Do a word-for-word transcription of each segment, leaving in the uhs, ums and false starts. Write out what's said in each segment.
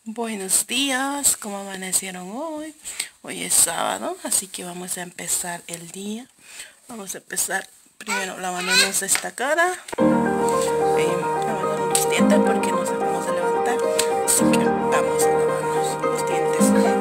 Buenos días, ¿cómo amanecieron hoy? Hoy es sábado, así que vamos a empezar el día. Vamos a empezar primero lavándonos esta cara, eh, lavándonos los dientes porque no sabemos de levantar, así que vamos a lavarnos los dientes.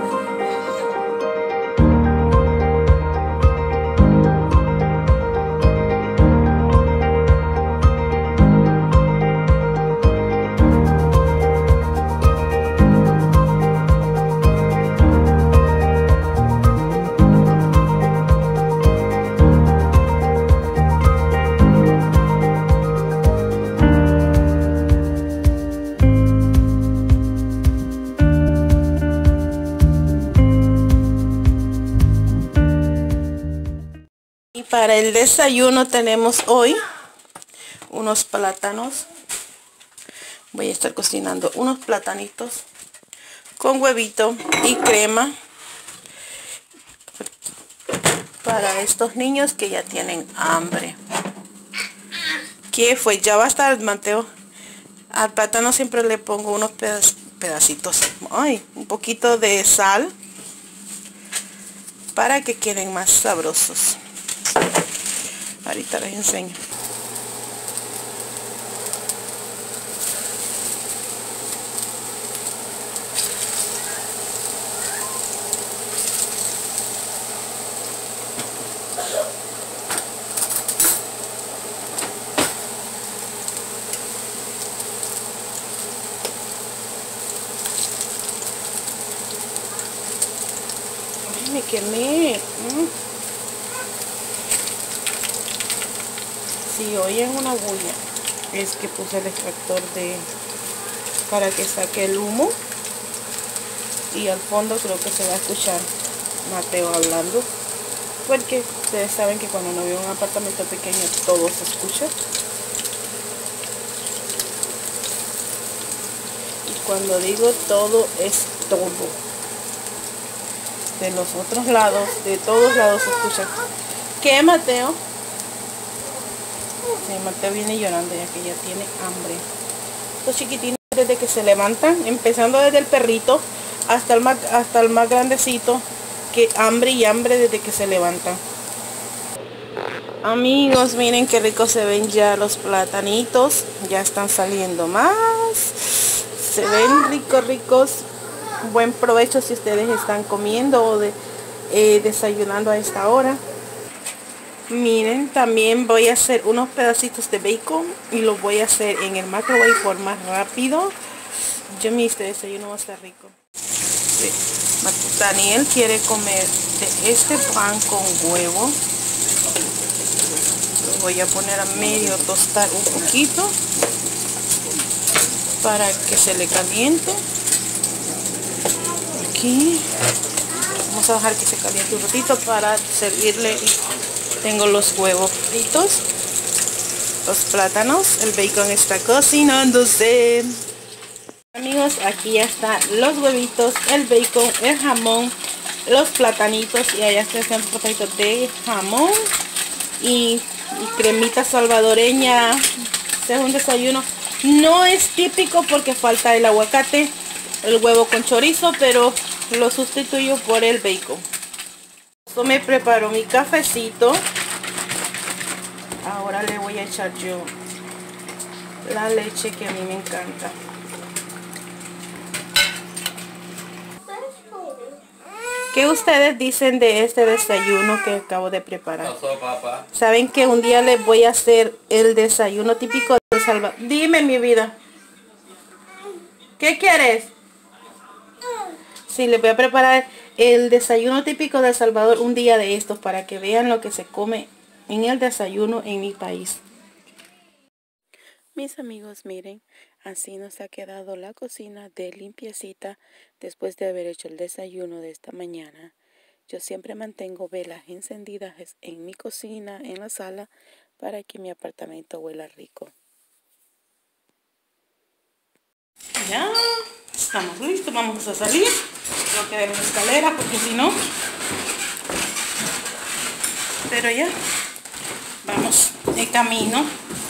Y para el desayuno tenemos hoy unos plátanos. Voy a estar cocinando unos platanitos con huevito y crema para estos niños que ya tienen hambre. ¿Qué fue? Ya va a estar, Mateo. Al plátano siempre le pongo unos pedaz pedacitos, ay, un poquito de sal para que queden más sabrosos. Ahorita les enseño. Ay, me quemé. Mm. Si oyen una bulla, es que puse el extractor de para que saque el humo, y al fondo creo que se va a escuchar Mateo hablando, porque ustedes saben que cuando uno vive en un apartamento pequeño todo se escucha, y cuando digo todo es todo. De los otros lados, de todos lados se escucha. ¿Qué, Mateo? Sí, Mateo viene llorando ya que ya tiene hambre. Los chiquitines desde que se levantan, empezando desde el perrito hasta el más, hasta el más grandecito, que hambre y hambre desde que se levantan. Amigos, miren qué ricos se ven ya los platanitos. Ya están saliendo más. Se ven ricos, ricos. Buen provecho si ustedes están comiendo o de, eh, desayunando a esta hora. Miren, también voy a hacer unos pedacitos de bacon y los voy a hacer en el microwave por más rápido. Yo mi este desayuno va a estar rico. Sí. Daniel quiere comer de este pan con huevo. Lo voy a poner a medio tostar un poquito para que se le caliente. Aquí vamos a dejar que se caliente un ratito para servirle. Tengo los huevos fritos, los plátanos, el bacon está cocinándose. Amigos, aquí ya están los huevitos, el bacon, el jamón, los platanitos, y allá están los platanitos de jamón y, y cremita salvadoreña. Este es un desayuno, no es típico porque falta el aguacate, el huevo con chorizo, pero lo sustituyo por el bacon. Me preparo mi cafecito. Ahora le voy a echar yo la leche que a mí me encanta. ¿Qué ustedes dicen de este desayuno que acabo de preparar? ¿Saben que un día les voy a hacer el desayuno típico de El Salvador? Dime, mi vida. ¿Qué quieres? Sí, les voy a preparar el desayuno típico de El Salvador un día de estos para que vean lo que se come en el desayuno en mi país. Mis amigos, miren, así nos ha quedado la cocina de limpiecita después de haber hecho el desayuno de esta mañana. Yo siempre mantengo velas encendidas en mi cocina, en la sala, para que mi apartamento huela rico. Ya estamos listos, vamos a salir. Tengo que ver la escalera porque si no... Pero ya, vamos de camino.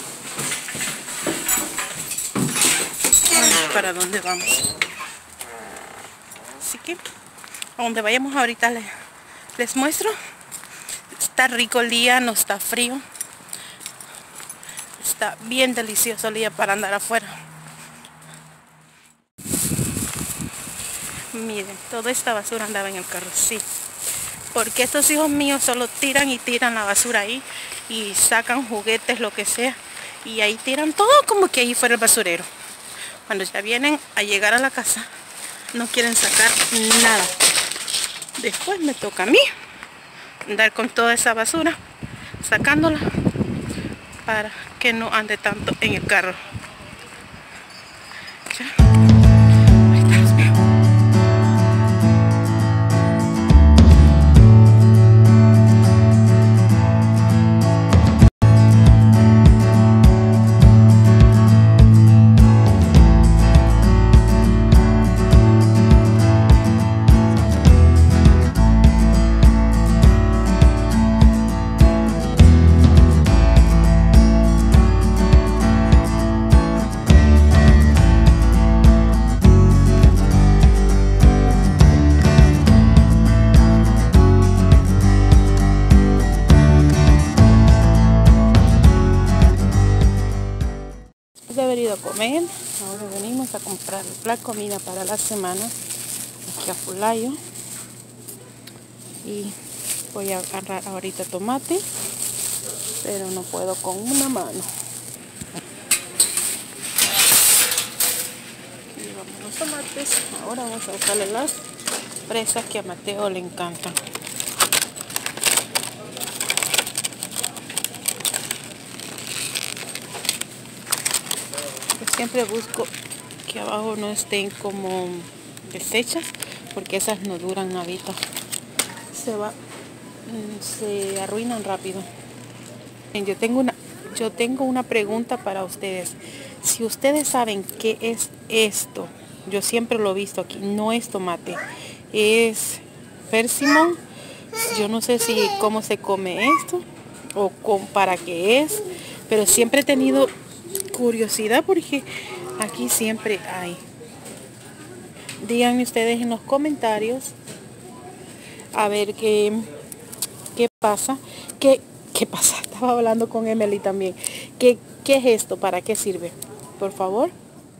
¿Para dónde vamos? Así que a donde vayamos ahorita les, les muestro. Está rico el día, no está frío. Está bien delicioso el día para andar afuera. Miren, toda esta basura andaba en el carro, sí. Porque estos hijos míos solo tiran y tiran la basura ahí. Y sacan juguetes, lo que sea. Y ahí tiran todo como que ahí fuera el basurero. Cuando ya vienen a llegar a la casa, no quieren sacar nada. Después me toca a mí andar con toda esa basura, sacándola para que no ande tanto en el carro. Ya. Ahí está, los veo. De haber ido a comer, ahora venimos a comprar la comida para la semana aquí a Fulayo. Y voy a agarrar ahorita tomate, pero no puedo con una mano. Aquí llevamos los tomates. Ahora vamos a buscarle las fresas que a Mateo le encantan. Siempre busco que abajo no estén como deshechas, porque esas no duran nadita. Se va, se arruinan rápido. Yo tengo una, yo tengo una pregunta para ustedes. Si ustedes saben qué es esto, yo siempre lo he visto aquí, no es tomate, es persimón. Yo no sé si cómo se come esto o con, para qué es, pero siempre he tenido curiosidad porque aquí siempre hay. Díganme ustedes en los comentarios a ver qué qué pasa. ¿Qué, qué pasa? Estaba hablando con Emily también. ¿Qué, qué es esto? ¿Para qué sirve? Por favor.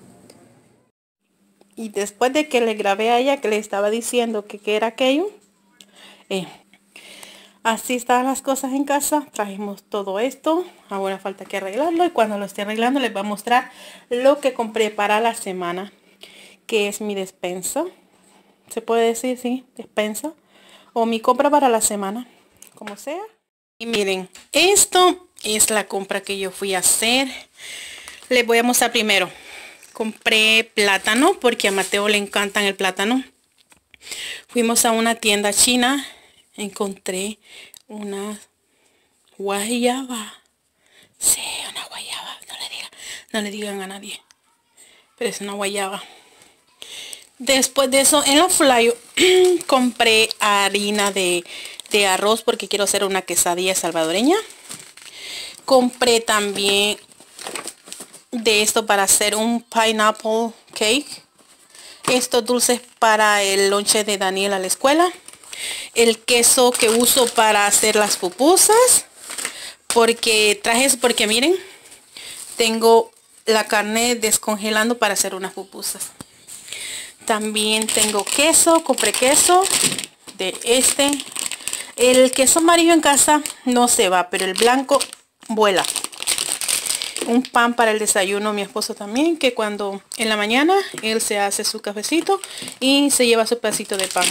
Y después de que le grabé a ella que le estaba diciendo que qué era aquello, eh, así están las cosas en casa. Trajimos todo esto. Ahora falta que arreglarlo. Y cuando lo esté arreglando les voy a mostrar lo que compré para la semana. Que es mi despensa. Se puede decir, sí, despensa. O mi compra para la semana. Como sea. Y miren, esto es la compra que yo fui a hacer. Les voy a mostrar primero. Compré plátano porque a Mateo le encantan el plátano. Fuimos a una tienda china. Encontré una guayaba. Sí, una guayaba. No le digan, no le digan a nadie. Pero es una guayaba. Después de eso, en la Fulayo compré harina de, de arroz porque quiero hacer una quesadilla salvadoreña. Compré también de esto para hacer un pineapple cake. Estos dulces para el lonche de Daniel a la escuela. El queso que uso para hacer las pupusas, porque traje eso porque miren, tengo la carne descongelando para hacer unas pupusas. También tengo queso, compré queso de este. El queso amarillo en casa no se va, pero el blanco vuela. Un pan para el desayuno, mi esposo también, que cuando en la mañana él se hace su cafecito y se lleva su pedacito de pan.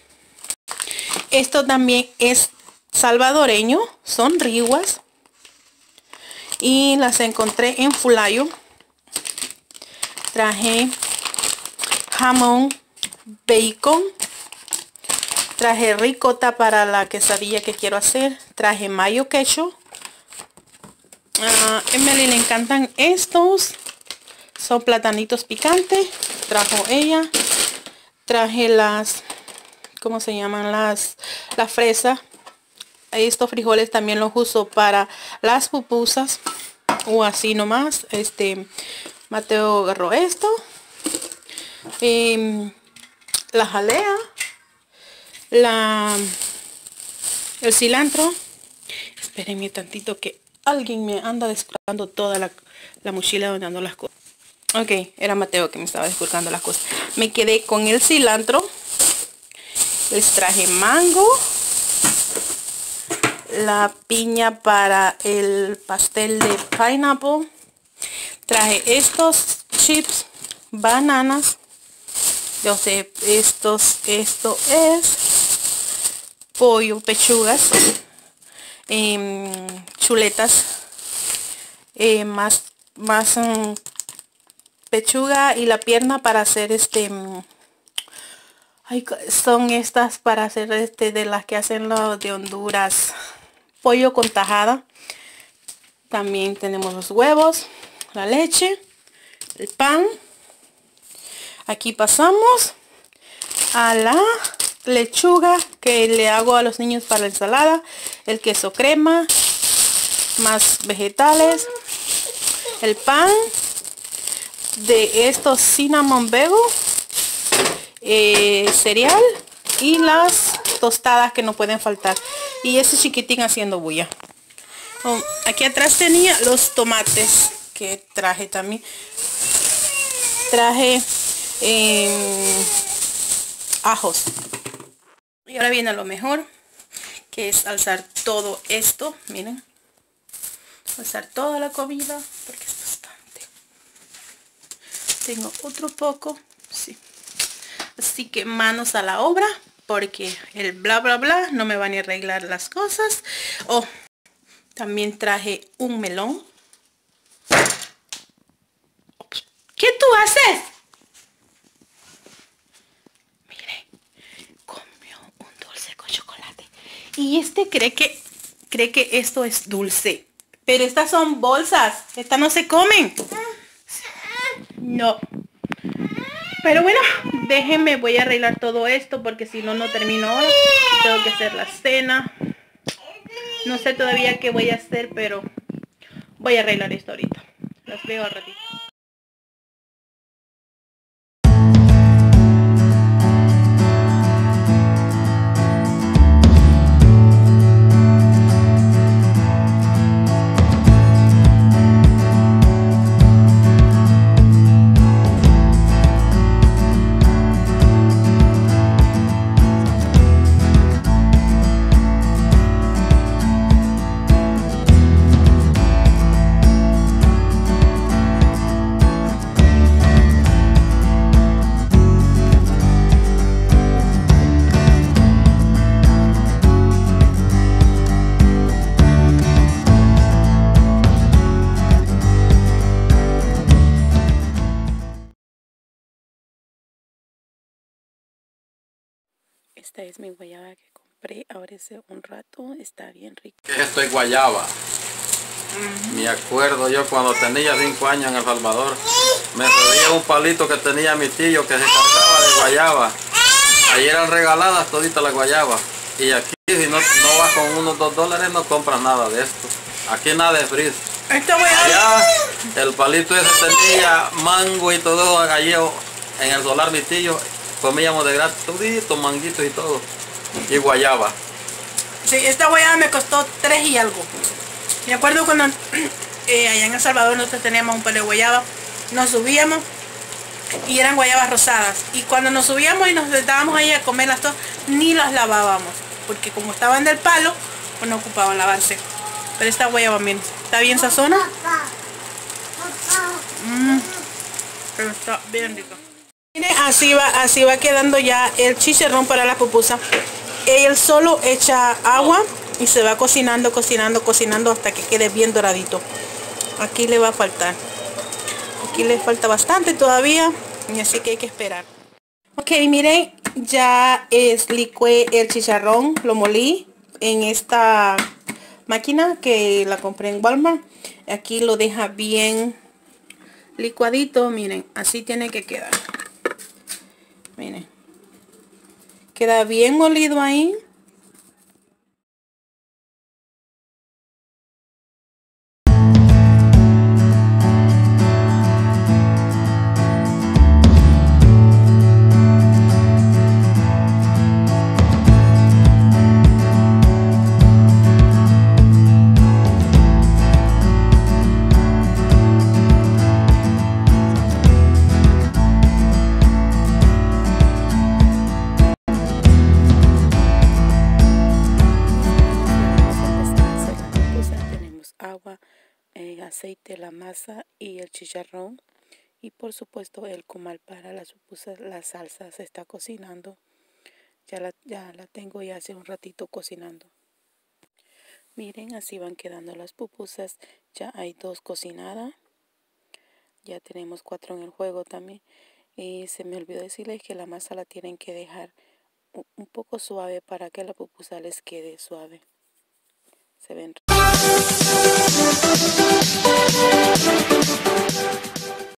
Esto también es salvadoreño, son riguas y las encontré en Fulayo. Traje jamón, bacon, traje ricota para la quesadilla que quiero hacer, traje mayo ketchup. A Emily le encantan estos, son platanitos picantes, trajo ella. Traje las, ¿cómo se llaman? Las, la fresa. Estos frijoles también los uso para las pupusas o así nomás. Este, Mateo agarró esto. Eh, la jalea, la, el cilantro. Espérenme tantito que alguien me anda descolgando toda la, la mochila donde ando las cosas. Ok, era Mateo que me estaba descolgando las cosas. Me quedé con el cilantro. Les traje mango. La piña para el pastel de pineapple. Traje estos chips, bananas. Yo sé, estos, esto es pollo, pechugas, eh, chuletas, eh, más, más um, pechuga y la pierna para hacer este, um, ay, son estas para hacer este de las que hacen los de Honduras, pollo con tajada. También tenemos los huevos, la leche, el pan. Aquí pasamos a la lechuga que le hago a los niños para la ensalada, el queso crema, más vegetales, el pan de estos cinnamon bagel, eh, cereal y las tostadas que no pueden faltar, y ese chiquitín haciendo bulla. Oh, aquí atrás tenía los tomates que traje también. Traje eh, ajos. Y ahora viene lo mejor, que es alzar todo esto. Miren, alzar toda la comida porque es bastante. Tengo otro poco, sí. Así que manos a la obra, porque el bla bla bla no me van a arreglar las cosas. Oh, también traje un melón. ¿Qué tú haces? Mire, comió un dulce con chocolate. Y este cree que cree que esto es dulce. Pero estas son bolsas. Estas no se comen. No. Pero bueno, déjenme, voy a arreglar todo esto porque si no, no termino ahora. Tengo que hacer la cena. No sé todavía qué voy a hacer, pero voy a arreglar esto ahorita. Las veo al ratito. Esta es mi guayaba que compré ahora hace un rato, está bien rico. Esto es guayaba. Uh-huh. Me acuerdo yo cuando tenía cinco años en El Salvador, me pedía un palito que tenía mi tío que se cargaba de guayaba. Ahí eran regaladas toditas las guayabas. Y aquí si no, no vas con unos dos dólares no compras nada de esto. Aquí nada de frizz. Allá el palito ese tenía mango y todo gallego en el solar mi tío. Comíamos de gratis, todito, manguitos y todo. Y guayaba. Sí, esta guayaba me costó tres y algo. Me acuerdo cuando eh, allá en El Salvador nosotros teníamos un palo de guayaba. Nos subíamos y eran guayabas rosadas. Y cuando nos subíamos y nos sentábamos ahí a comerlas todas, ni las lavábamos. Porque como estaban del palo, pues no ocupaban lavarse. Pero esta guayaba bien. ¿Está bien sazona? Mm, pero está bien rica. Miren, así va, así va quedando ya el chicharrón para la pupusa. Él solo echa agua y se va cocinando, cocinando, cocinando hasta que quede bien doradito. Aquí le va a faltar. Aquí le falta bastante todavía, y así que hay que esperar. Ok, miren, ya es licué el chicharrón, lo molí en esta máquina que la compré en Walmart. Aquí lo deja bien licuadito, miren, así tiene que quedar. Miren, queda bien molido ahí. de la masa y el chicharrón. Y por supuesto el comal para las pupusas, la salsa se está cocinando. Ya la, ya la tengo ya hace un ratito cocinando. Miren, así van quedando las pupusas. Ya hay dos cocinadas. Ya tenemos cuatro en el juego también. Y se me olvidó decirles que la masa la tienen que dejar un poco suave para que la pupusa les quede suave. Se ven.